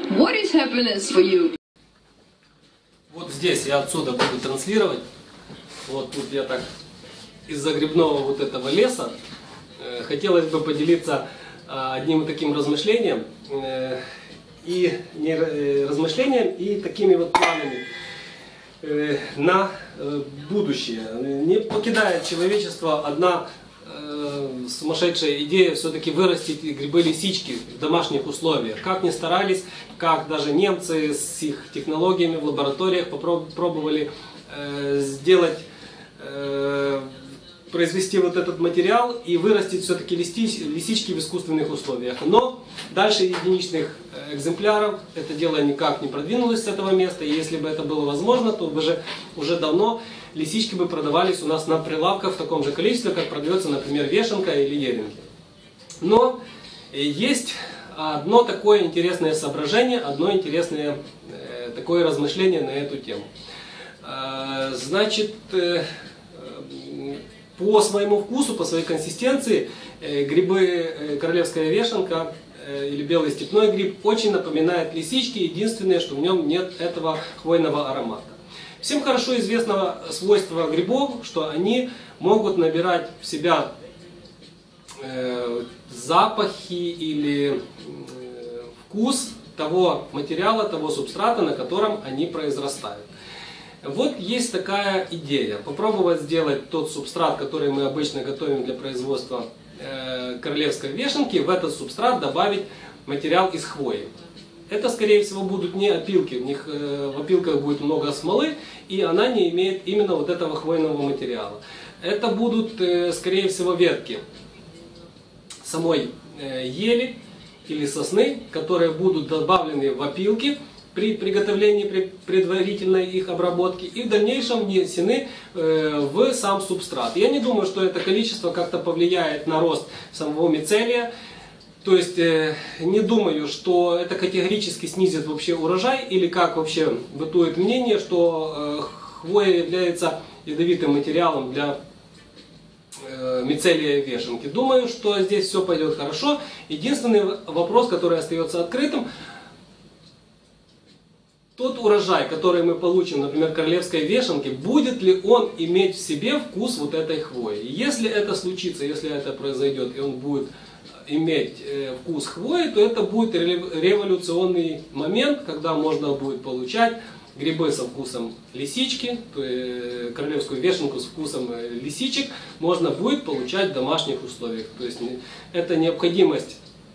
What is happiness for you? Вот здесь я отсюда буду транслировать. Вот тут я так из-за грибного вот этого леса. Хотелось бы поделиться одним таким размышлением. И не размышлением, и такими вот планами на будущее. Не покидает человечество одна сумасшедшая идея все-таки вырастить грибы-лисички в домашних условиях. Как ни старались, как даже немцы с их технологиями в лабораториях пробовали сделать, произвести вот этот материал и вырастить все-таки лисички в искусственных условиях. Но дальше единичных экземпляров это дело никак не продвинулось с этого места. И если бы это было возможно, то уже давно лисички бы продавались у нас на прилавках в таком же количестве, как продается, например, вешенка или еринги. Но есть одно такое интересное соображение, одно интересное такое размышление на эту тему. Значит, по своему вкусу, по своей консистенции, грибы королевская вешенка или белый степной гриб очень напоминает лисички. Единственное, что в нем нет этого хвойного аромата. Всем хорошо известно свойство грибов, что они могут набирать в себя запахи или вкус того материала, того субстрата, на котором они произрастают. Вот есть такая идея. Попробовать сделать тот субстрат, который мы обычно готовим для производства королевской вешенки, в этот субстрат добавить материал из хвои. Это, скорее всего, будут не опилки. В опилках будет много смолы, и она не имеет именно вот этого хвойного материала. Это будут, скорее всего, ветки самой ели или сосны, которые будут добавлены в опилки при приготовлении, при предварительной их обработке, и в дальнейшем внесены в сам субстрат. Я не думаю, что это количество как-то повлияет на рост самого мицелия. То есть не думаю, что это категорически снизит вообще урожай, или как вообще бытует мнение, что хвоя является ядовитым материалом для мицелия вешенки. Думаю, что здесь все пойдет хорошо. Единственный вопрос, который остается открытым: тот урожай, который мы получим, например, королевской вешенки, будет ли он иметь в себе вкус вот этой хвои? Если это случится, если это произойдет, и он будет иметь вкус хвои, то это будет революционный момент, когда можно будет получать грибы со вкусом лисички, то есть королевскую вешенку с вкусом лисичек можно будет получать в домашних условиях. То есть эта необходимость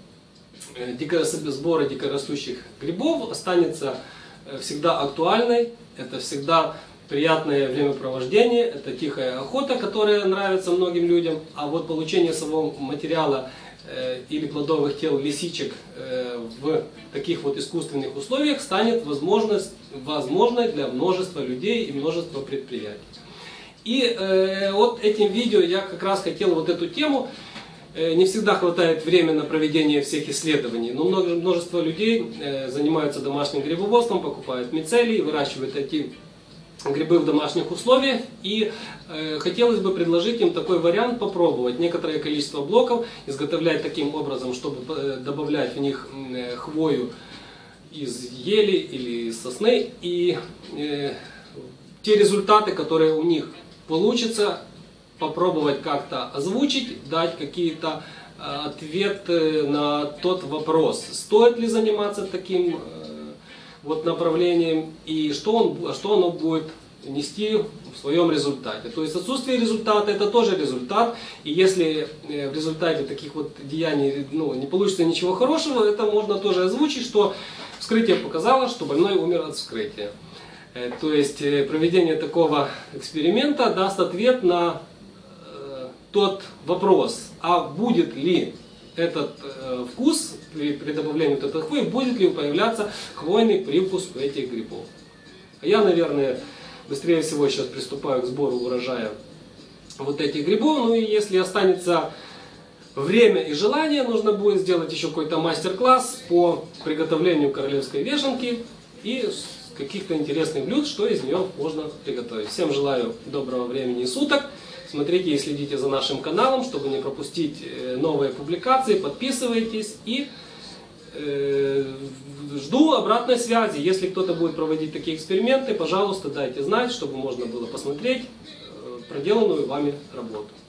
сбора дикорастущих грибов останется всегда актуальной. Это всегда приятное времяпровождение, это тихая охота, которая нравится многим людям. А вот получение самого материала или плодовых тел лисичек в таких вот искусственных условиях станет возможной для множества людей и множества предприятий. И вот этим видео я как раз хотел вот эту тему. Не всегда хватает времени на проведение всех исследований, но множество людей занимаются домашним грибоводством, покупают мицелий, выращивают эти грибы в домашних условиях. И хотелось бы предложить им такой вариант: попробовать некоторое количество блоков, изготовлять таким образом, чтобы добавлять в них хвою из ели или из сосны. И те результаты, которые у них получатся, попробовать как-то озвучить, дать какие-то ответы на тот вопрос, стоит ли заниматься таким вот направлением и что оно будет нести в своем результате. То есть отсутствие результата — это тоже результат, и если в результате таких вот деяний не получится ничего хорошего, это можно тоже озвучить, что вскрытие показало, что больной умер от вскрытия. То есть проведение такого эксперимента даст ответ на тот вопрос: а будет ли этот вкус при добавлении вот этой хвои, будет ли появляться хвойный привкус у этих грибов. Я, наверное, быстрее всего сейчас приступаю к сбору урожая вот этих грибов. Ну и если останется время и желание, нужно будет сделать еще какой-то мастер-класс по приготовлению королевской вешенки и каких-то интересных блюд, что из нее можно приготовить. Всем желаю доброго времени суток. Смотрите и следите за нашим каналом, чтобы не пропустить новые публикации. Подписывайтесь и Жду обратной связи. Если кто-то будет проводить такие эксперименты, пожалуйста, дайте знать, чтобы можно было посмотреть проделанную вами работу.